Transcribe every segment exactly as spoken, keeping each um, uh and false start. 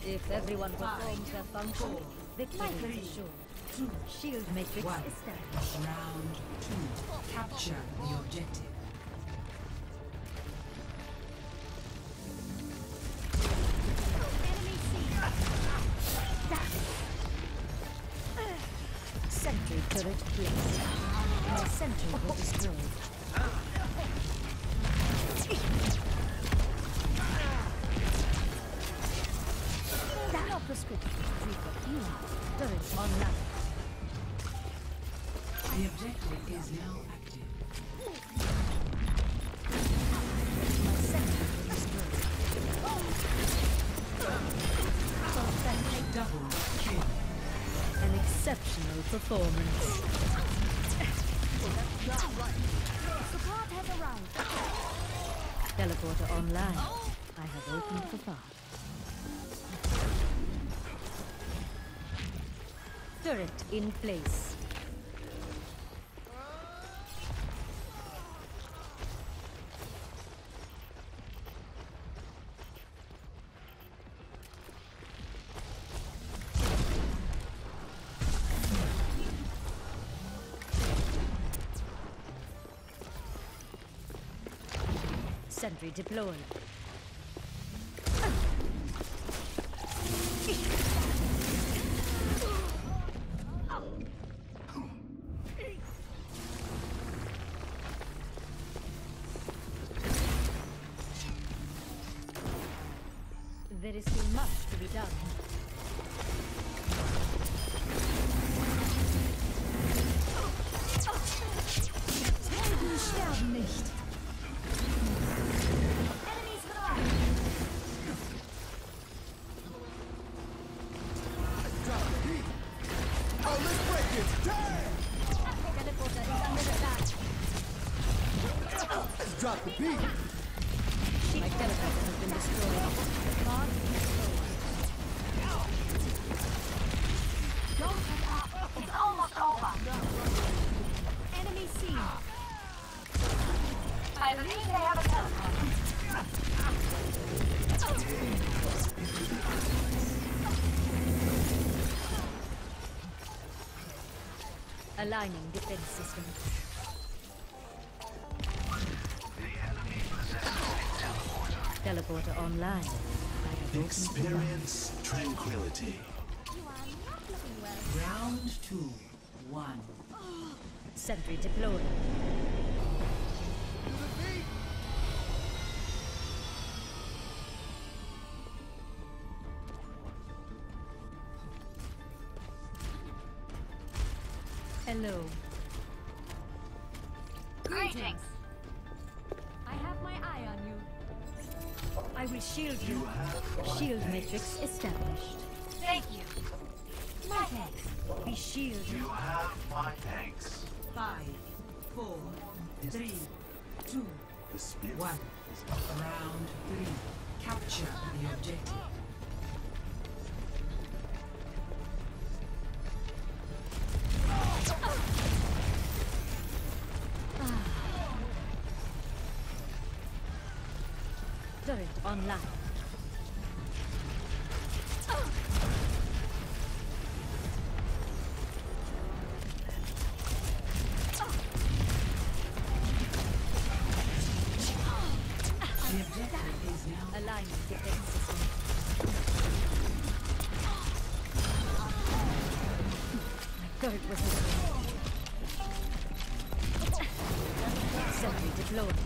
If everyone performs their function, victory is assured. Shield matrix One. established. Round two. Capture the objective. Sentry turret placed. My sentry was destroyed. No prescription. You turret online. The objective is now active. My sentry was destroyed. Perfect. Double kill. An exceptional performance. Support has arrived. Teleporter online. I have opened the path. Turret in place. Sentry deployed. There is still much to be done. Helden sterben nicht. Enemies gone. Oh, let's break it! Damn! Teleporter is under attack. Let's drop the beat! My teleporter has been destroyed. God Don't let up. It's almost over. Enemy seen. I believe they have a teleporter. Aligning defense system. Teleporter online. I have opened the Experience tranquility. You are not looking well. Round two. One. sentry deployed. Hello. Greetings. I have my eye on you. I will shield you. Shield matrix established. Thank you. My thanks. Be shielded. You have my thanks. Five, four, three, two, The spirit one. Round three. Capture the objective. Turret online. The objective is now Aligning defense system. My turret was destroyed. Sentry deployed.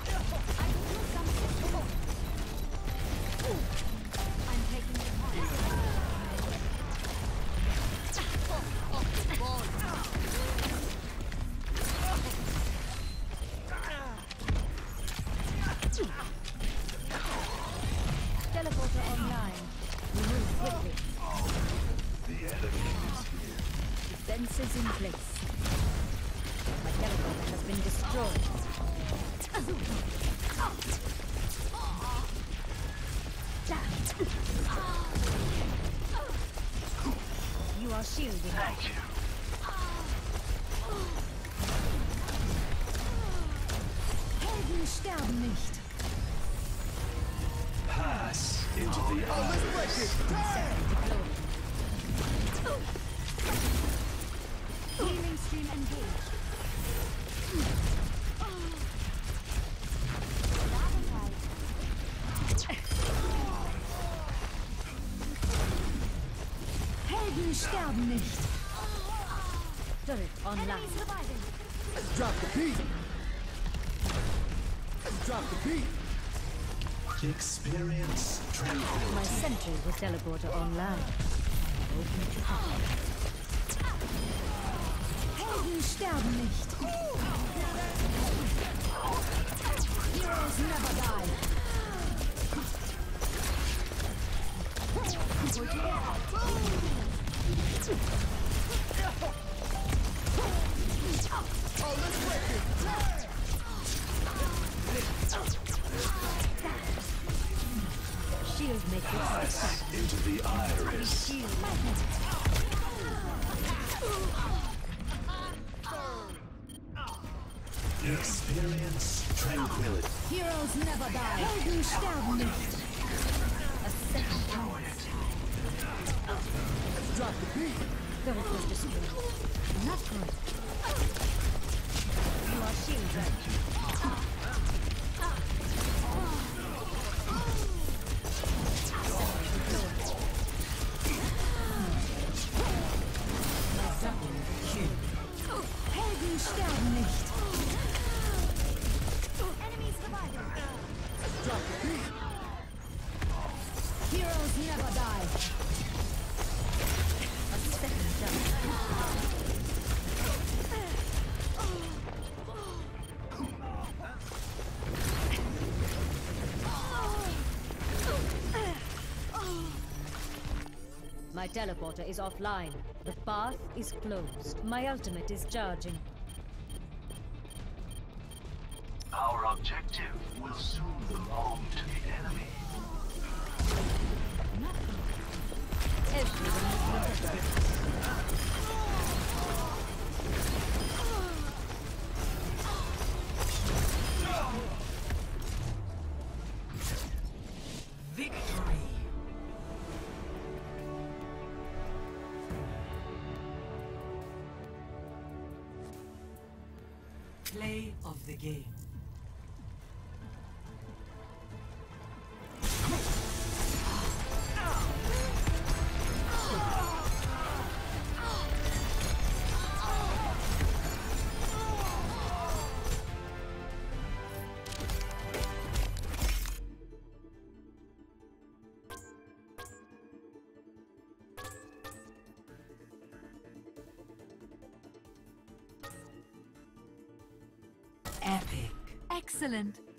I'm taking it on. Teleporter online. Move quickly. The enemy is here. Defenses in place. My teleporter has been destroyed. You are shielded. Thank you. Helden sterben nicht. Pass. into the Oh, let's break it. Damn! Healing stream engaged. Helden sterben nicht. Turret online. Enemies reviving. Let's drop the beat. Let's drop the beat. experience tranquility. My sentry with teleporter online. Open to attack. Helden sterben nicht. Heroes never die. Oh, let's break it. Damn! Shield matrix. Into the iris. Shield magnet. Experience tranquility. Heroes never die. Helden sterben nicht. A second chance. Let's drop the beat. Turret was destroyed. Not good. You are shielded. Helden sterben nicht. Enemies reviving. Drop the beat. Heroes never die. A second chance. My teleporter is offline. The path is closed. My ultimate is charging. Our objective will soon belong to the enemy. Everyone is protected. Victory. Play of the game. Epic. Excellent.